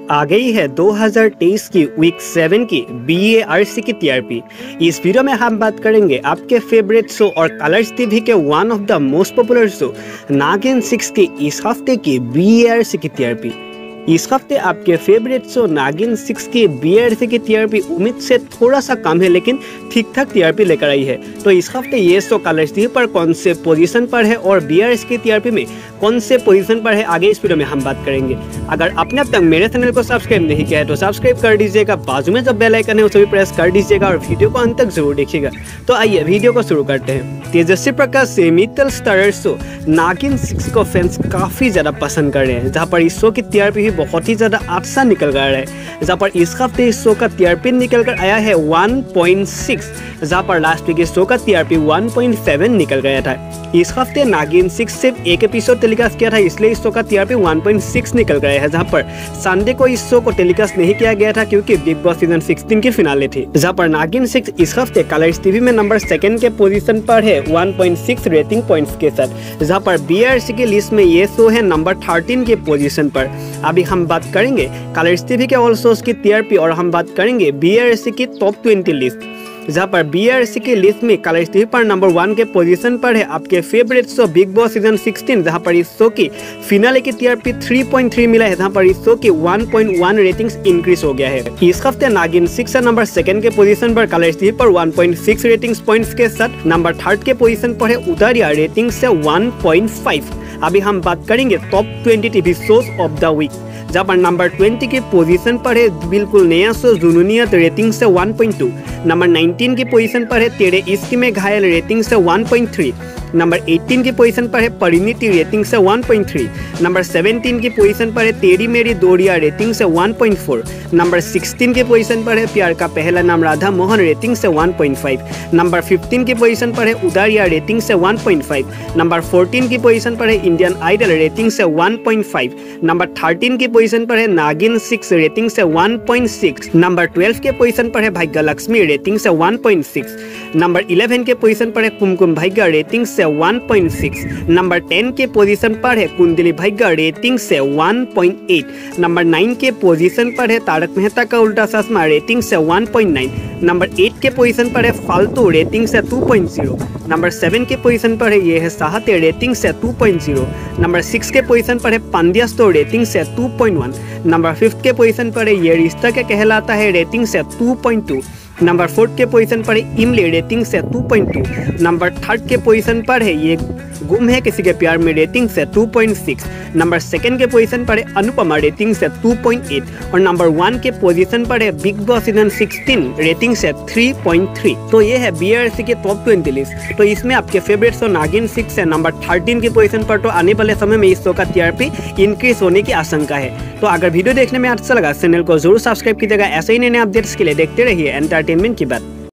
आ गई है 2023 की वीक 7 की BARC की TRP। इस वीडियो में हम बात करेंगे आपके फेवरेट शो और कलर्स टीवी के one of the most popular show Naagin 6 की इस हफ्ते की BARC की TRP। इस हफ्ते आपके फेवरेट शो नागिन 6 की BARC की TRP उम्मीद से थोड़ा सा कम है, लेकिन ठीक ठाक TRP लेकर आई है। तो इस हफ्ते ये शो कलर्स टीवी पर कौन से पोजीशन पर है और BARC की TRP में कौन से पोजीशन पर है, आगे इस वीडियो में हम बात करेंगे। अगर आपने अब तक मेरे चैनल को सब्सक्राइब नहीं किया है तो सब्सक्राइब कर दीजिएगा, बाजू में जो बेल आइकन है उसे भी प्रेस कर दीजिएगा और वीडियो को अंत तक जरूर देखिएगा। तो आइए वीडियो को शुरू करते हैं। तेजस्वी प्रकाश से मित्तल स्टारर शो नागिन 6 को फैंस काफ़ी ज़्यादा पसंद कर रहे हैं, जहाँ पर इस शो की TRP भी बहुत ही ज़्यादा अच्छा निकल कर रहा है। जहाँ पर इस हफ्ते इस शो का TRP निकल कर आया है 1.6, जहाँ पर लास्ट वीक इस शो का TRP 1.7 निकल गया था। इस हफ्ते नागिन 6 सिर्फ एक एपिसोड टेलीकास्ट किया था, इसलिए इस शो का TRP 1.6 निकल गया है। जहाँ पर संडे को इस शो को टेलीकास्ट नहीं किया गया था क्योंकि बिग बॉस सीजन 16 की फिनाले थी। जहाँ पर नागिन 6 इस हफ्ते कलर्स टीवी में नंबर 2 के पोजीशन पर है 1.6 रेटिंग पॉइंट्स के साथ, जहाँ पर BARC की लिस्ट में ये शो है नंबर 13 के पोजीशन पर। अभी हम बात करेंगे कलर्स टीवी के ऑल शोज की TRP और हम बात करेंगे BARC की टॉप 20 लिस्ट। जहाँ पर BARC की लिस्ट में कलर्स टीवी पर नंबर 1 के पोजीशन पर है आपके favourite show Bigg Boss season 16, जहाँ पर इस शो की फिनाले की TRP 3.3 मिला है, जहाँ पर इस शो की 1.1 रेटिंग्स इंक्रीज हो गया है। इस हफ्ते नागिन 6 नंबर 2 के पोजीशन पर कलर्स टीवी पर 1.6 रेटिंग्स पॉइंट्स के साथ नंबर 3 के पोजीशन पर है उतारिया रेटिंग से 1.5। अभी हम बात करेंगे top 20 TV shows of the week, जहाँ पर नंबर 20 की पोजीशन पर है बिल्कुल नया शो जुनूनियत रेटिंग से 1.2। नंबर 19 की पोजीशन पर है तेरे इश्क में घायल रेटिंग से 1.3। नंबर 18 की पोजीशन पर है परिणीति रेटिंग से 1.3। नंबर 17 की पोजीशन पर है तेरी मेरी दोड़िया रेटिंग से 1.4। नंबर 16 की पोजीशन पर है प्यार का पहला नाम राधा मोहन रेटिंग से 1.5। नंबर 15 की पोजीशन पर है उदारिया रेटिंग से 1.5। नंबर 14 की पोजीशन पर है इंडियन आइडल रेटिंग से 1.5। नंबर 13 की पोजीशन पर है नागिन 6 रेटिंग से 1.6। नंबर 12 के पोजीशन पर है भाग्य लक्ष्मी रेटिंग से 1.6। नंबर 11 के पोजीशन पर है कुमकुम भाग्य रेटिंग से 1.6। नंबर 10 के पोजीशन पर है कुंडली भाग्य रेटिंग से 1.8। नंबर 9 के पोजीशन पर है तारक मेहता का उल्टा चश्मा रेटिंग से 1.9। नंबर 8 के पोजीशन पर है फालतू रेटिंग से 2.0। नंबर 7 के पोजीशन पर है ये है चाहते रेटिंग से 2.0। नंबर 6 के पोजीशन पर है पंद्यास्तो रेटिंग से 2.1। नंबर 5 के पोजीशन पर है ये रिश्ता क्या कहलाता है रेटिंग से 2.2। नंबर 4 के पोजीशन पर है इमली रेटिंग से 2.2। नंबर 3 के पोजीशन पर है ये गुम है किसी के प्यार में रेटिंग से 2.6। नंबर 2 के पोजीशन पर है अनुपमा रेटिंग से 2.8 और नंबर 1 के पोजीशन पर है बिग बॉस सीजन 16 रेटिंग से 3.3। तो ये है BARC के टॉप 20 लिस्ट। तो इसमें आपके फेवरेट शो नागिन 6 है नंबर 13 की पोजीशन पर। तो आने वाले समय में इस शो का TRP इंक्रीज होने की आशंका है। तो अगर वीडियो देखने में अच्छा लगा चैनल को जरूर सब्सक्राइब कीजिएगा। ऐसे ही नए अपडेट्स के लिए देखते रहिए एंटरटेनमेंट की बात।